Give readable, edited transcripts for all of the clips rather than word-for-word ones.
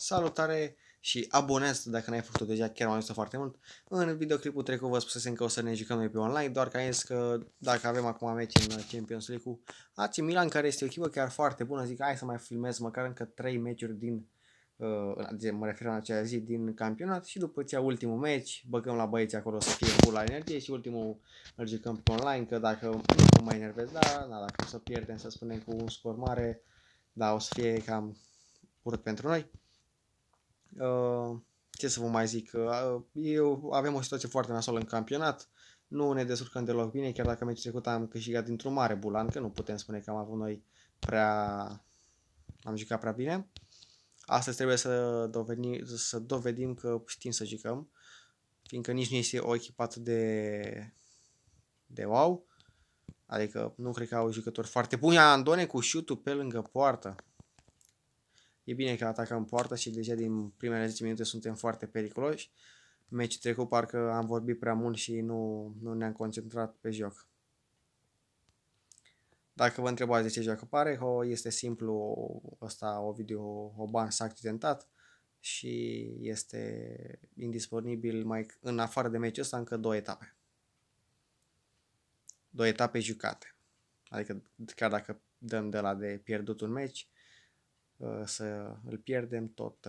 Salutare și abonează-te dacă n-ai făcut-o deja, chiar m-am ajutat foarte mult. În videoclipul trecut vă spusesem că o să ne jucăm noi pe online, doar că am zis că dacă avem acum meci în Champions League cu AC Milan, care este o echipă chiar foarte bună, zic hai să mai filmez măcar încă 3 meciuri din, mă refer în acea zi, din campionat și după ce ultimul meci, băgăm la băieți acolo să fie full la energie și ultimul îl jucăm pe online, că dacă nu mă mai enervez, dacă o să pierdem, să spunem, cu un scor mare, o să fie cam urât pentru noi. Ce să vă mai zic, avem o situație foarte nasoală în campionat, nu ne descurcăm deloc bine, chiar dacă meciul trecut am câștigat dintr-un mare bulan, că nu putem spune că am avut noi am jucat prea bine. Astăzi trebuie să dovedim că știm să jucăm, fiindcă nici nu este o echipă atât de wow, adică nu cred că au jucători foarte buni. Andone cu șutul pe lângă poartă. E bine că atacăm poartă și deja din primele 10 minute suntem foarte periculoși. Meciul trecut parcă am vorbit prea mult și nu ne-am concentrat pe joc. Dacă vă întrebați de ce joacă Parejo, este simplu, ăsta Ovidiu Hoban s-a accidentat și este indisponibil în afară de meciul ăsta încă 2 etape. 2 etape jucate. Adică chiar dacă dăm de la de pierdut un meci, să îl pierdem,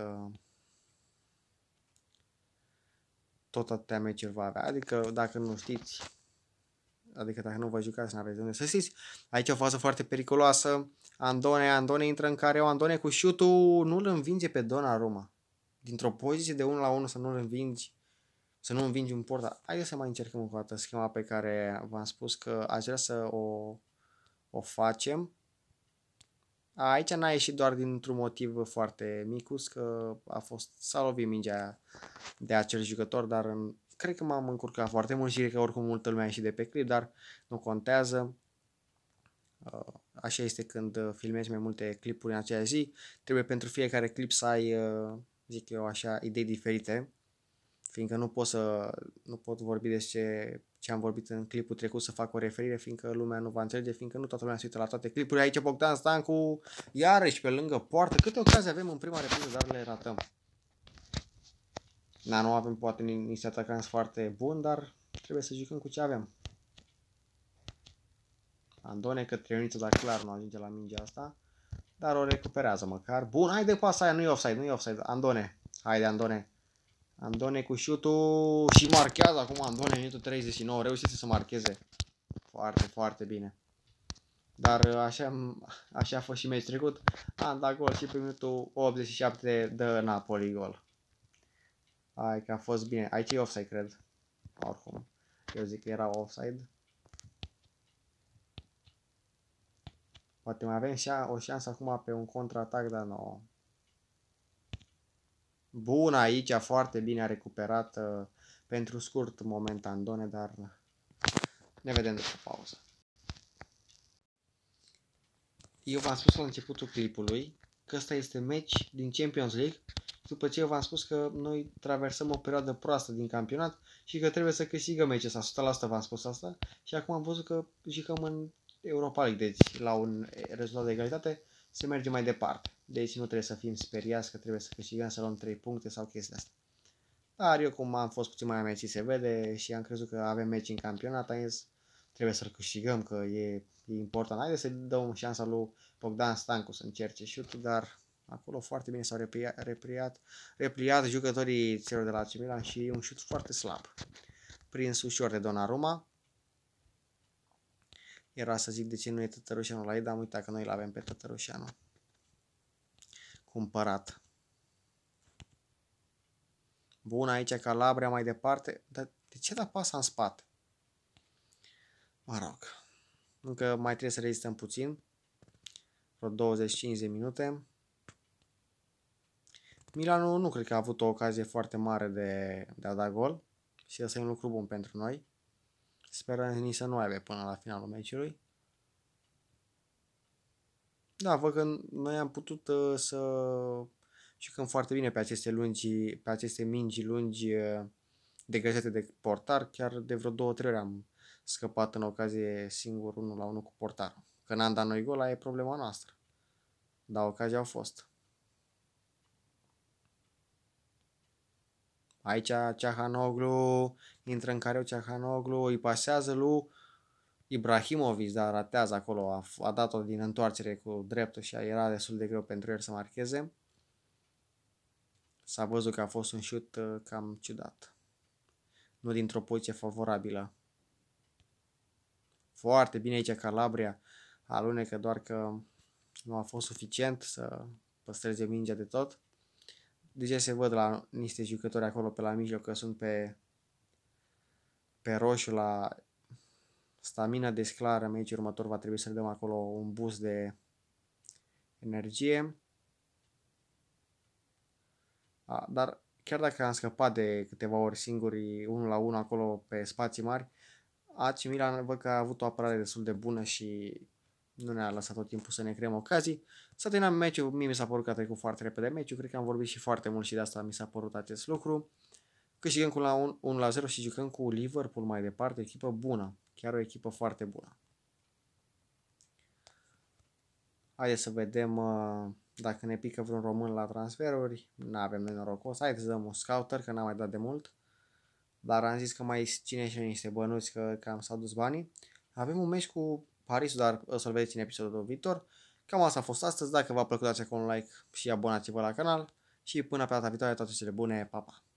tot atâtea meciuri va avea. Adică dacă nu știți, adică dacă nu vă jucați, n-aveți de unde să știți. Aici o fază foarte periculoasă. Andone intră în careu, Andone cu șutul, nu-l învinge pe Donnarumma. Dintr-o poziție de 1 la 1 să nu-l învingi, să nu învingi un portar. Haideți să mai încercăm încă o dată schema pe care v-am spus că aș vrea să o facem. Aici n-a ieșit doar dintr-un motiv foarte micus, că s-a lovit mingea de acel jucător, dar cred că m-am încurcat foarte mult și cred că oricum multă lume a ieșit de pe clip, dar nu contează. Așa este când filmezi mai multe clipuri în aceea zi. Trebuie pentru fiecare clip să ai, zic eu așa, idei diferite, fiindcă nu pot vorbi despre ce am vorbit în clipul trecut să fac o referire, fiindcă lumea nu va înțelege, fiindcă nu toată lumea se uită la toate clipurile. Aici Bogdan Stancu, iarăși pe lângă poartă. Câte ocazii avem în prima repriză, dar le ratăm. Nu avem poate niște atacanți foarte buni, dar trebuie să jucăm cu ce avem. Andone către Ioniță, dar clar nu ajunge la mingea asta, dar o recuperează măcar. Bun, haide pasa aia, nu e offside, Andone, haide Andone. Andone cu șutul și marchează acum Andone, minutul 39, reușește să marcheze. Foarte, foarte bine. Dar așa a fost și meciul trecut. Am dat gol și pe minutul 87 de Napoli gol. Hai că a fost bine. Aici e offside, cred. Oricum, eu zic că era offside. Poate mai avem o șansă acum pe un contraatac, dar nu. Bun aici, foarte bine a recuperat pentru scurt moment Andone, dar ne vedem după pauză. Eu v-am spus la începutul clipului că ăsta este meci din Champions League, după ce eu v-am spus că noi traversăm o perioadă proastă din campionat și că trebuie să câștigăm meciul ăsta, 100% v-am spus asta și acum am văzut că jucăm în Europa League, deci la un rezultat de egalitate se merge mai departe. Deci nu trebuie să fim speriați că trebuie să câștigăm, să luăm 3 puncte sau chestia asta. Dar eu cum am fost puțin mai amețit se vede și am crezut că avem meci în campionat, am zis trebuie să-l câștigăm, că e important. Haideți să dăm șansa lui Bogdan Stancu să încerce șutul, dar acolo foarte bine s-au repliat jucătorii celor de la AC Milan și un șut foarte slab. Prins ușor de Donnarumma. Era să zic de ce nu e Tătărușanu la ei, dar am uitat că noi îl avem pe Tătărușanu cumpărat. Bun, aici Calabria mai departe. Dar de ce da pasa în spate? Mă rog. Încă mai trebuie să rezistăm puțin. Vreo 25 de minute. Milanul nu cred că a avut o ocazie foarte mare de a da gol. Și ăsta e un lucru bun pentru noi. Sperăm nici să nu aibă până la finalul meciului. Da, văd că noi am putut să jucăm foarte bine pe aceste mingi lungi degajate de portar. Chiar de vreo 2-3 ori am scăpat în ocazie singur 1 la 1 cu portarul. Că n-am dat noi gol, aia e problema noastră. Dar ocazia au fost. Aici Ceahanoglu intră în careu, Ceahanoglu îi pasează lui Ibrahimovic, dar ratează acolo, a dat-o din întoarcere cu dreptul și era destul de greu pentru el să marcheze. S-a văzut că a fost un șut cam ciudat. Nu dintr-o poziție favorabilă. Foarte bine aici Calabria alunecă, doar că nu a fost suficient să păstreze mingea de tot. Deja se văd la niște jucători acolo pe la mijloc că sunt pe roșu la stamina desclară. Meciul următor va trebui să le dăm acolo un boost de energie. Dar chiar dacă am scăpat de câteva ori singuri 1-1 acolo pe spații mari, AC Milan văd că a avut o apărare destul de bună și nu ne-a lăsat tot timpul să ne creăm ocazii. S-a terminat meciul, mie mi s-a părut că a trecut foarte repede meciul, cred că am vorbit și foarte mult și de asta mi s-a părut acest lucru. Câștigăm cu 1-0 și jucăm cu Liverpool mai departe, o echipă bună, chiar o echipă foarte bună. Haideți să vedem dacă ne pică vreun român la transferuri. Nu avem noi norocos. Haideți să dăm un scouter, că n-am mai dat de mult. Dar am zis că mai ține și niște bănuți, că cam s-au dus banii. Avem un meci cu Paris, dar o să-l vedeți în episodul viitor. Cam asta a fost astăzi. Dacă v-a plăcut, dați acolo un like și abonați-vă la canal. Și până pe data viitoare, toate cele bune, pa, pa!